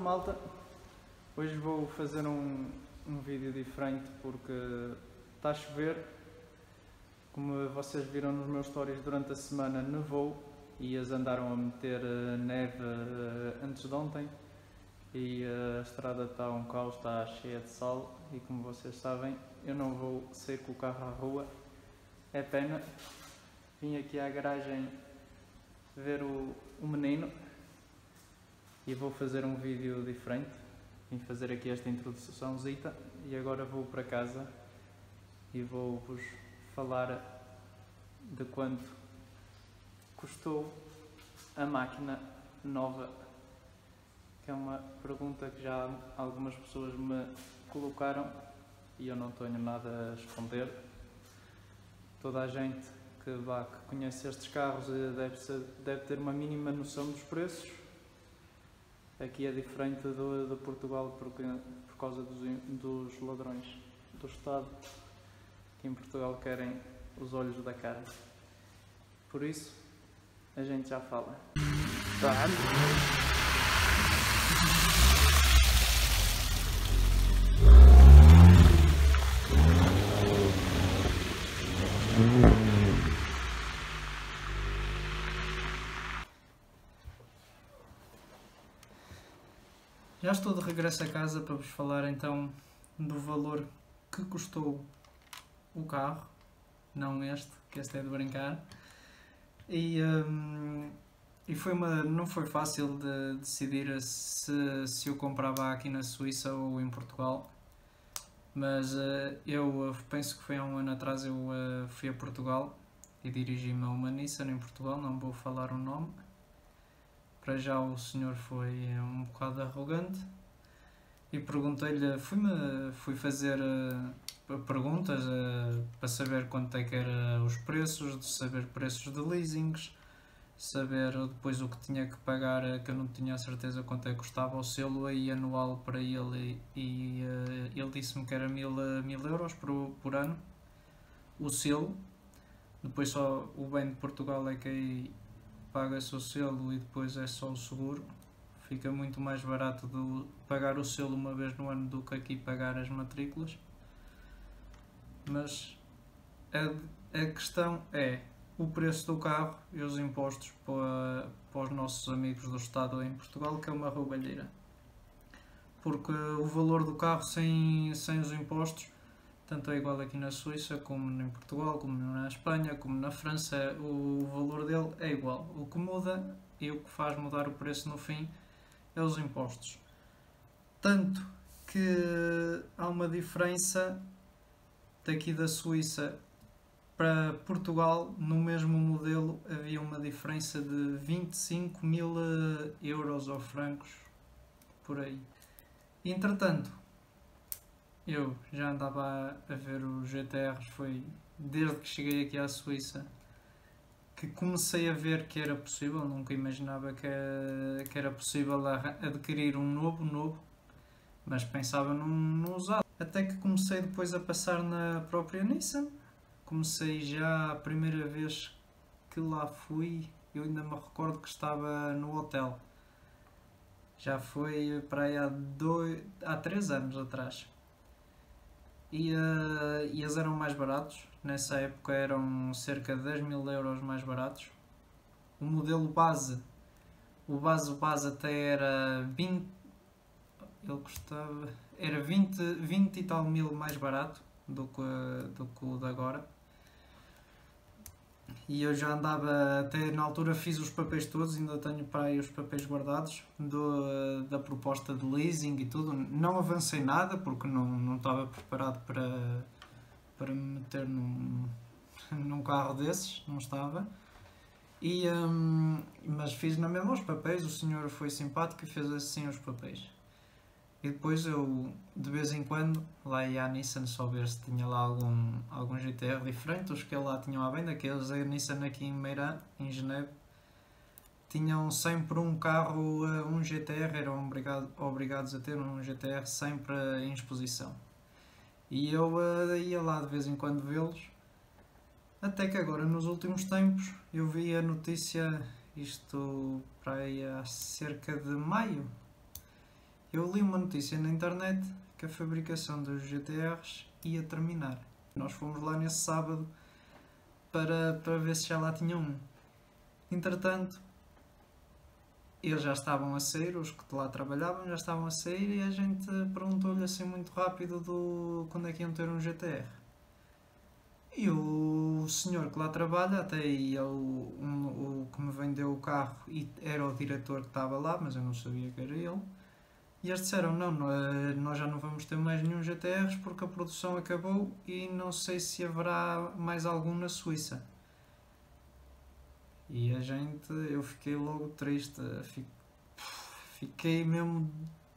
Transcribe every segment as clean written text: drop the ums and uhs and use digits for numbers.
malta, hoje vou fazer um vídeo diferente porque está a chover. Como vocês viram nos meus stories, durante a semana nevou e eles andaram a meter neve antes de ontem e a estrada está um caos, está cheia de sol e, como vocês sabem, eu não vou sair com o carro à rua, é pena. Vim aqui à garagem ver o menino e vou fazer um vídeo diferente. Vim fazer aqui esta introduçãozita e agora vou para casa e vou-vos falar de quanto custou a máquina nova, que é uma pergunta que já algumas pessoas me colocaram e eu não tenho nada a esconder. Toda a gente que conhece estes carros deve ter uma mínima noção dos preços. Aqui é diferente de Portugal por causa dos ladrões do Estado, que em Portugal querem os olhos da cara. Por isso, a gente já fala. Já estou de regresso a casa para vos falar então do valor que custou o carro, não este, que este é de brincar, e não foi fácil de decidir se eu comprava aqui na Suíça ou em Portugal, mas eu penso que foi há um ano atrás. Eu fui a Portugal e dirigi-me a uma Nissan em Portugal, não vou falar o nome. Para já o senhor foi um bocado arrogante e perguntei-lhe, fui fazer perguntas para saber quanto é que eram os preços, de saber preços de leasings, saber depois o que tinha que pagar, que eu não tinha a certeza quanto é que custava o selo aí anual para ele, e ele disse-me que era 1000 euros por ano o selo. Depois só o bem de Portugal é que aí paga-se o selo e depois é só o seguro. Fica muito mais barato de pagar o selo uma vez no ano do que aqui pagar as matrículas. Mas a questão é o preço do carro e os impostos para os nossos amigos do Estado em Portugal, que é uma roubalheira. Porque o valor do carro sem os impostos, tanto é igual aqui na Suíça, como em Portugal, como na Espanha, como na França, o valor dele é igual. O que muda e o que faz mudar o preço no fim é os impostos. Tanto que há uma diferença daqui da Suíça para Portugal. No mesmo modelo havia uma diferença de 25.000 euros ou francos, por aí. Entretanto, eu já andava a ver os GTRs, foi desde que cheguei aqui à Suíça que comecei a ver que era possível. Nunca imaginava que era possível adquirir um novo, mas pensava num usado. Até que comecei depois a passar na própria Nissan. Comecei já a primeira vez que lá fui, eu ainda me recordo que estava no hotel. Já foi para aí há 3 anos atrás. E eles eram mais baratos, nessa época eram cerca de 10.000 euros mais baratos. O modelo base, o base até era 20, ele custava, era 20 e tal mil mais barato do que o de agora. E eu já andava, até na altura fiz os papéis todos, ainda tenho para aí os papéis guardados da proposta de leasing e tudo. Não avancei nada porque não estava preparado para me meter num carro desses, não estava. Mas fiz na mesma os papéis, o senhor foi simpático e fez assim os papéis. E depois eu, de vez em quando, lá ia à Nissan só ver se tinha lá algum GTR diferente. Os que lá tinham à venda, aqueles a Nissan aqui em Meirã, em Genebra, tinham sempre um carro, um GTR, eram obrigados a ter um GTR sempre em exposição. E eu ia lá de vez em quando vê-los, até que agora, nos últimos tempos, eu vi a notícia, isto para aí há cerca de maio, Eu li uma notícia na internet que a fabricação dos GTRs ia terminar. Nós fomos lá nesse sábado para ver se já lá tinha um. Entretanto, eles já estavam a sair, os que lá trabalhavam já estavam a sair, e a gente perguntou-lhe assim muito rápido quando é que iam ter um GTR. E o senhor que lá trabalha, até aí o que me vendeu o carro, e era o diretor que estava lá, mas eu não sabia que era ele. E eles disseram, não, nós já não vamos ter mais nenhum GTRs porque a produção acabou e não sei se haverá mais algum na Suíça. E eu fiquei logo triste, fiquei mesmo,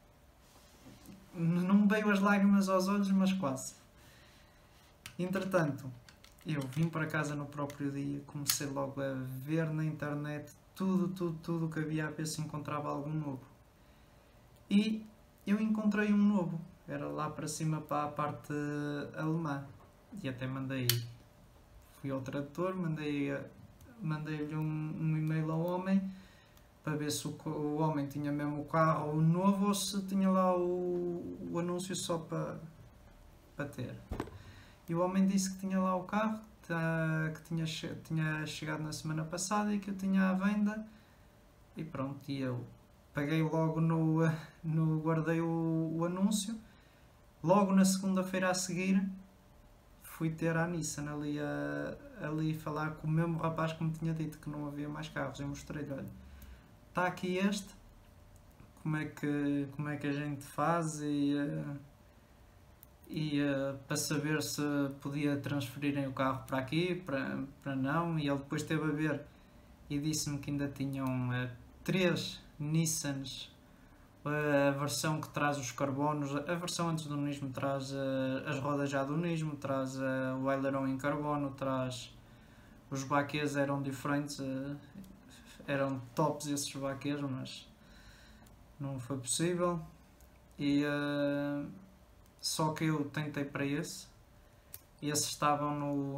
não me veio as lágrimas aos olhos, mas quase. Entretanto, eu vim para casa no próprio dia, comecei logo a ver na internet tudo o que havia a ver se encontrava algum novo. E eu encontrei um novo, era lá para cima para a parte alemã. E até fui ao tradutor, mandei-lhe um e-mail ao homem para ver se o homem tinha mesmo o carro novo ou se tinha lá o anúncio só para ter. E o homem disse que tinha lá o carro, que tinha chegado na semana passada e que eu tinha à venda. E pronto, e eu paguei logo guardei o anúncio. Logo na segunda-feira a seguir fui ter à Nissan ali falar com o mesmo rapaz que me tinha dito que não havia mais carros. Eu mostrei-lhe, olha, está aqui este, como é que a gente faz para saber se podia transferirem o carro para aqui, para não. E ele depois esteve a ver e disse-me que ainda tinham 3 Nissans, a versão que traz os carbonos, a versão antes do Nismo traz as rodas já do Nismo, traz o aileron em carbono, traz os baquês eram diferentes, eram tops esses baquês, mas não foi possível. E só que eu tentei para esses estavam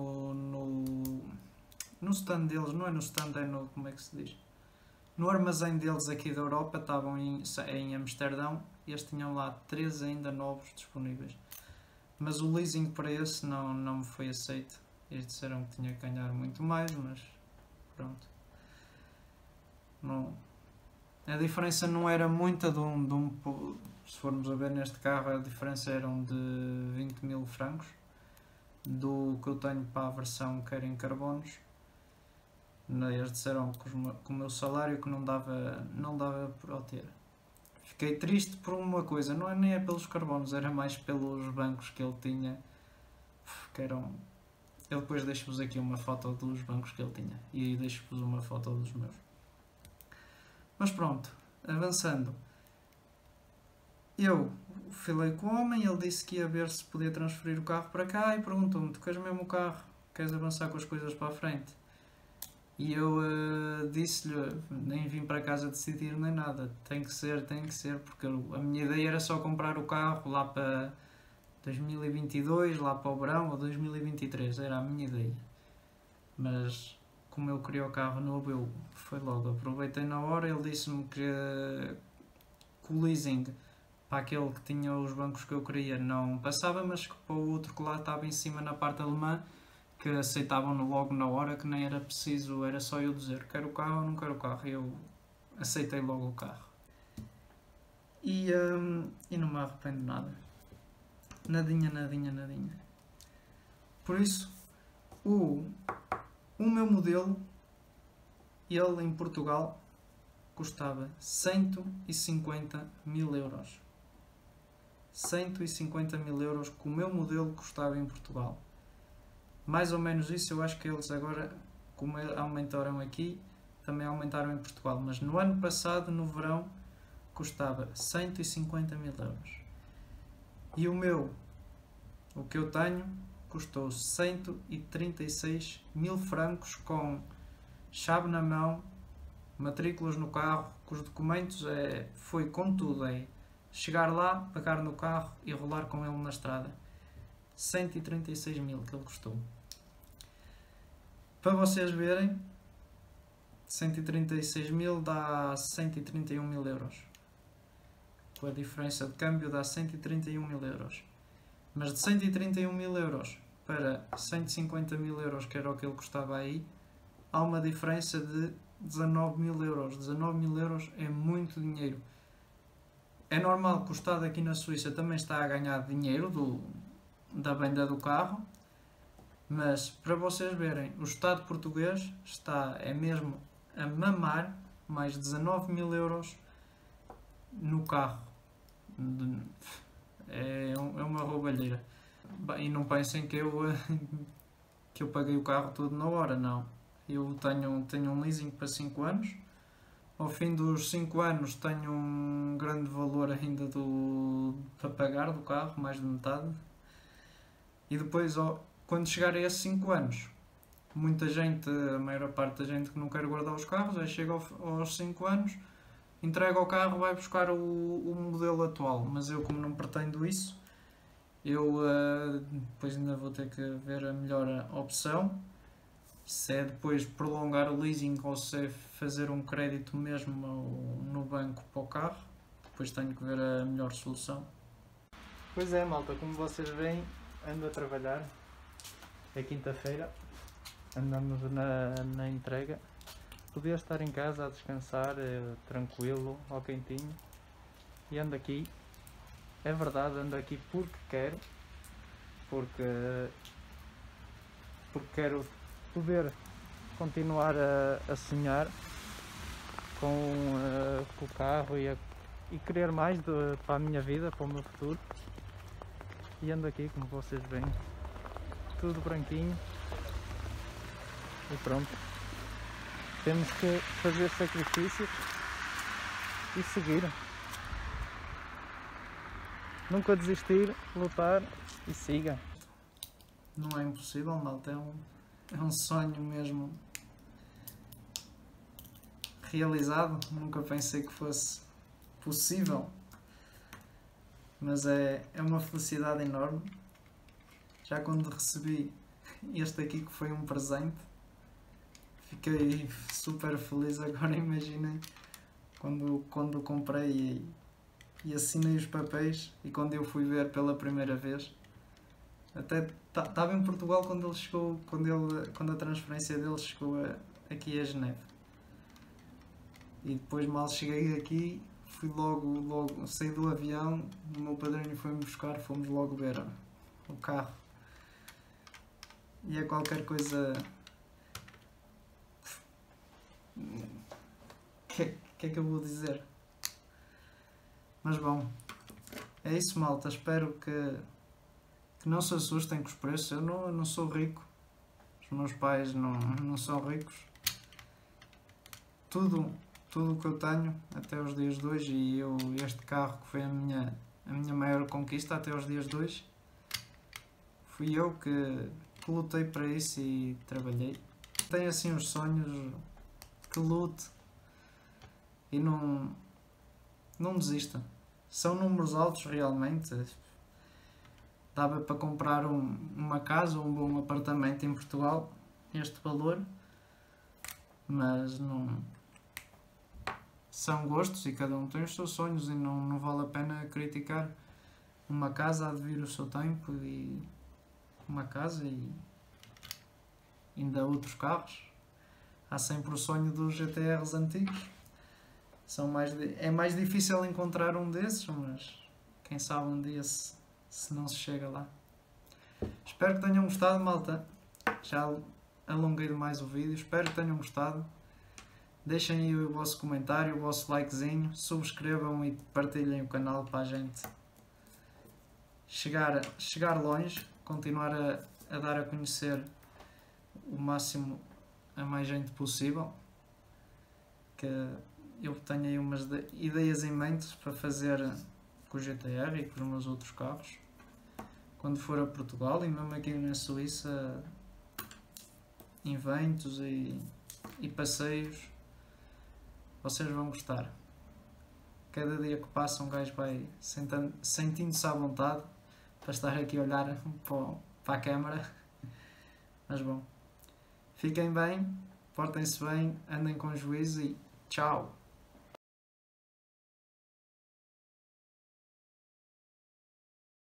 no stand deles, não é no stand, é no, como é que se diz? No armazém deles aqui da Europa, estavam em Amsterdão, e eles tinham lá 3 ainda novos disponíveis. Mas o leasing para esse não me foi aceito. Eles disseram que tinha que ganhar muito mais, mas pronto. Não, a diferença não era muita se formos a ver neste carro, a diferença eram de 20 mil francos do que eu tenho para a versão que era em carbonos. Eles disseram que o meu salário que não dava para o ter. Fiquei triste por uma coisa, não é nem pelos carbonos, era mais pelos bancos que ele tinha, que eram... Eu depois deixo-vos aqui uma foto dos bancos que ele tinha e aí deixo-vos uma foto dos meus. Mas pronto, avançando. Eu falei com o homem, ele disse que ia ver se podia transferir o carro para cá e perguntou-me, tu queres mesmo o carro? Queres avançar com as coisas para a frente? E eu disse-lhe, nem vim para casa decidir nem nada, tem que ser, porque a minha ideia era só comprar o carro lá para 2022, lá para o verão, ou 2023, era a minha ideia. Mas como eu queria o carro novo, eu foi logo, aproveitei na hora. Ele disse-me que o leasing para aquele que tinha os bancos que eu queria não passava, mas que para o outro que lá estava em cima na parte alemã, que aceitavam logo na hora, que nem era preciso, era só eu dizer quero o carro ou não quero o carro, e eu aceitei logo o carro. E não me arrependo nada. Nadinha. Por isso, o meu modelo, ele em Portugal, custava 150 mil euros. 150 mil euros que o meu modelo custava em Portugal. Mais ou menos isso, eu acho que eles agora, como aumentaram aqui, também aumentaram em Portugal. Mas no ano passado, no verão, custava 150 mil euros. E o que eu tenho, custou 136 mil francos com chave na mão, matrículas no carro, com os documentos, foi com tudo. Chegar lá, pagar no carro e rolar com ele na estrada. 136 mil que ele custou. Para vocês verem, 136 mil dá 131 mil euros. com a diferença de câmbio dá 131 mil euros. Mas de 131 mil euros para 150 mil euros, que era o que ele custava aí, há uma diferença de 19 mil euros. 19 mil euros é muito dinheiro. É normal que o Estado aqui na Suíça também está a ganhar dinheiro da venda do carro, mas para vocês verem, o Estado português é mesmo a mamar mais 19 mil euros no carro. É uma roubalheira. E não pensem que eu paguei o carro todo na hora, não. Eu tenho um leasing para 5 anos. Ao fim dos 5 anos tenho um grande valor ainda para pagar do carro, mais de metade. E depois, quando chegar a esses 5 anos, muita gente, a maior parte da gente que não quer guardar os carros, aí chega aos 5 anos, entrega o carro, vai buscar o modelo atual. Mas eu, como não pretendo isso, eu depois ainda vou ter que ver a melhor opção. Se é depois prolongar o leasing ou se é fazer um crédito mesmo no banco para o carro, depois tenho que ver a melhor solução. Pois é, malta, como vocês veem, ando a trabalhar. É quinta-feira, andamos na entrega. Podia estar em casa a descansar, tranquilo, ao quentinho. E ando aqui, é verdade, ando aqui porque quero, porque quero poder continuar a sonhar com o carro e querer mais para a minha vida, para o meu futuro. E ando aqui, como vocês veem, tudo branquinho e pronto. Temos que fazer sacrifícios e seguir. Nunca desistir, lutar e siga. Não é impossível, malta, é um sonho mesmo realizado. Nunca pensei que fosse possível, mas é uma felicidade enorme. Já quando recebi este aqui, que foi um presente, fiquei super feliz. Agora imaginem quando comprei e assinei os papéis, e quando eu fui ver pela primeira vez, até estava em Portugal quando ele chegou, quando a transferência dele chegou aqui a Geneve. E depois, mal cheguei aqui, fui logo saí do avião, o meu padrinho foi-me buscar, fomos logo ver o carro. E é qualquer coisa. Que é que eu vou dizer? Mas bom, é isso, malta. Espero que não se assustem com os preços. Eu não sou rico, os meus pais não são ricos. Tudo o que eu tenho até os dias de hoje, e este carro que foi a minha maior conquista até os dias de hoje, fui eu que lutei para isso e trabalhei. Tenho assim os sonhos, que lute e não desista. São números altos realmente. Dava para comprar uma casa ou um bom apartamento em Portugal, este valor, mas não. São gostos e cada um tem os seus sonhos, e não vale a pena criticar. Uma casa há de vir o seu tempo, e uma casa e ainda outros carros. Há sempre o sonho dos GTRs antigos. É mais difícil encontrar um desses, mas quem sabe um dia se não se chega lá. Espero que tenham gostado, malta. Já alonguei demais o vídeo. Espero que tenham gostado. Deixem aí o vosso comentário, o vosso likezinho. Subscrevam e partilhem o canal para a gente chegar longe. Continuar a dar a conhecer o máximo a mais gente possível. Que eu tenho aí umas ideias em mente para fazer com o GTR e com os meus outros carros quando for a Portugal, e mesmo aqui na Suíça, eventos e passeios. Vocês vão gostar. Cada dia que passa um gajo vai sentindo-se à vontade para estar aqui a olhar para a câmara. Mas bom, fiquem bem, portem-se bem, andem com juízo e tchau!